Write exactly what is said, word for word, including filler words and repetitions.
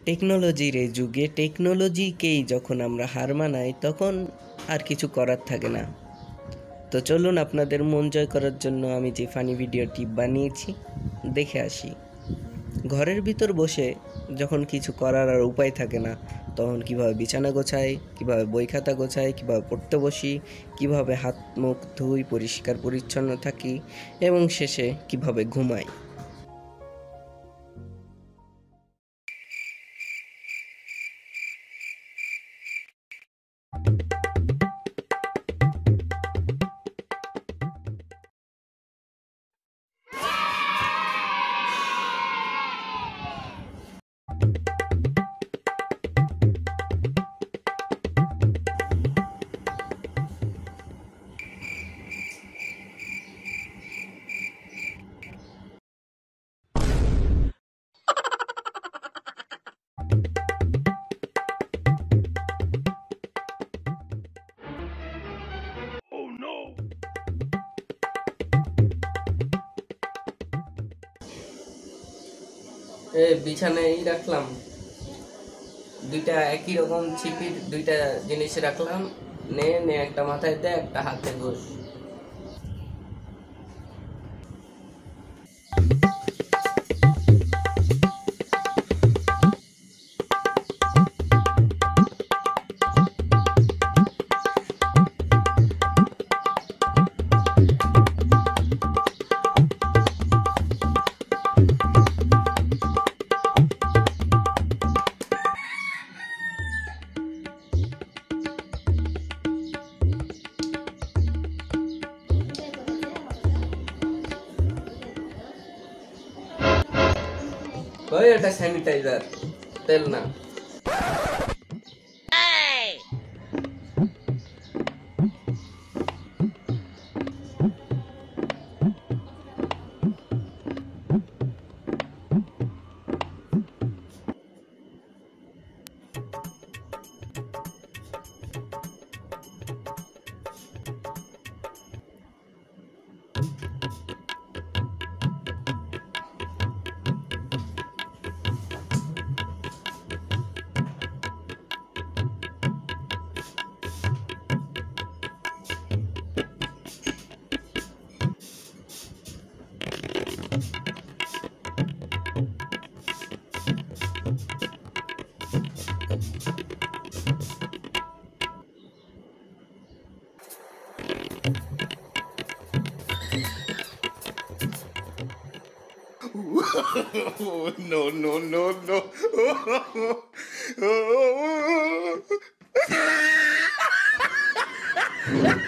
টেকনোলজির এই যুগে টেকনোলজিকেই যখন আমরা হার মানাই তখন আর কিছু করার থাকে না। তো চলুন আপনাদের মন জয় করার জন্য আমি যে ফানি ভিডিওটি বানিয়েছি দেখে আসি। ঘরের ভিতর বসে যখন কিছু করার আর উপায় থাকে না তখন কিভাবে বিছানা গোছাই, কিভাবে বই খাতা গোছাই, কিভাবে পড়তে বসি, কিভাবে হাত মুখ ধুই, পরিষ্কার পরিচ্ছন্ন থাকি এবং শেষে কিভাবে ঘুমাই। এ বিছানায় রাখলাম দুইটা একই রকম ছিপির দুইটা জিনিস রাখলাম, নে নে একটা মাথায় দে, একটা হাতে ঘষ। ওই এটা স্যানিটাইজার, তেল না। no, no, no, no.